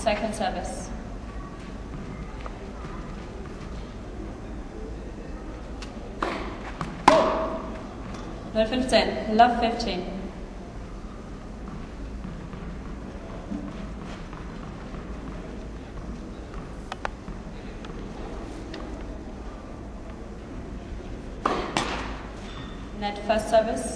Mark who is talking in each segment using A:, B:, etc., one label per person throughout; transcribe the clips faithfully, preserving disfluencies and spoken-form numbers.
A: second service. null fünfzehn, love fifteen. Net first service.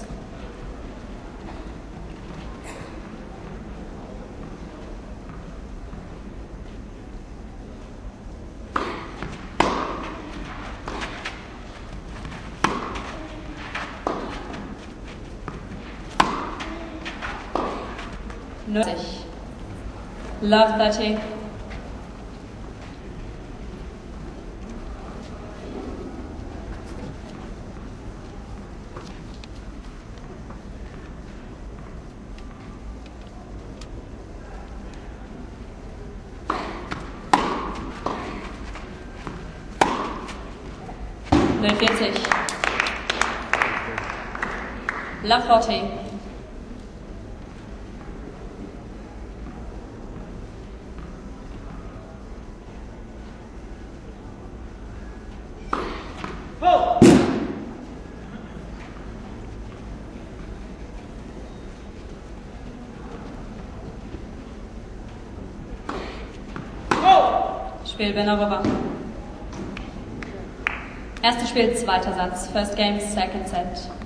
A: neunzig. Love thirty. null vierzig. Love forty. Spiel winner rüber. Erstes Spiel, zweiter Satz. First game, second set.